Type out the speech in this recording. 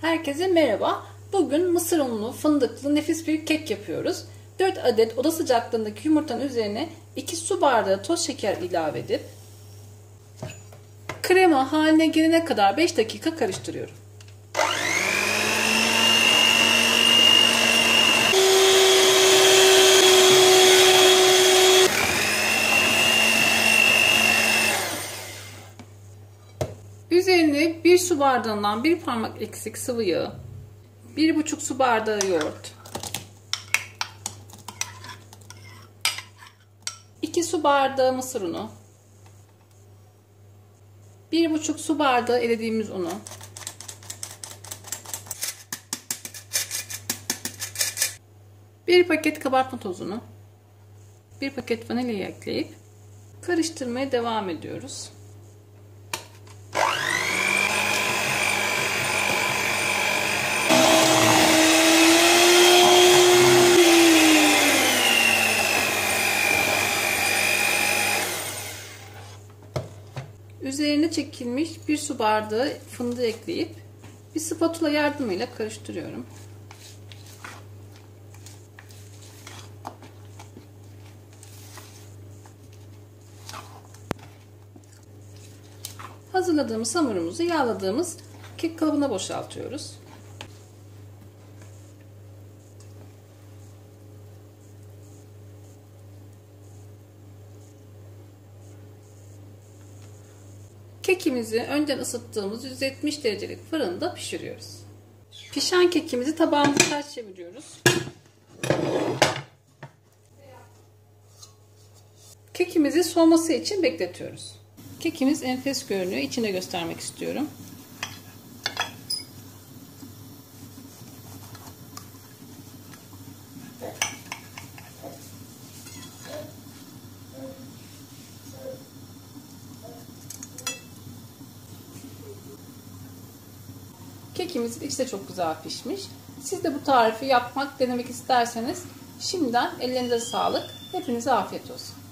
Herkese merhaba. Bugün mısır unlu, fındıklı nefis bir kek yapıyoruz. 4 adet oda sıcaklığındaki yumurtanın üzerine 2 su bardağı toz şeker ilave edip krema haline gelene kadar 5 dakika karıştırıyorum. Üzerine 1 su bardağından 1 parmak eksik sıvı yağ, 1,5 su bardağı yoğurt, 2 su bardağı mısır unu, 1,5 su bardağı elediğimiz unu, 1 paket kabartma tozunu, 1 paket vanilya ekleyip karıştırmaya devam ediyoruz. Üzerine çekilmiş 1 su bardağı fındığı ekleyip bir spatula yardımıyla karıştırıyorum. Hazırladığımız hamurumuzu yağladığımız kek kalıbına boşaltıyoruz. Kekimizi önceden ısıttığımız 170 derecelik fırında pişiriyoruz. Pişen kekimizi tabağımıza ters çeviriyoruz. Kekimizi soğuması için bekletiyoruz. Kekimiz enfes görünüyor. İçine göstermek istiyorum. Kekimizin içi de çok güzel pişmiş. Siz de bu tarifi yapmak, denemek isterseniz şimdiden ellerinize sağlık. Hepinize afiyet olsun.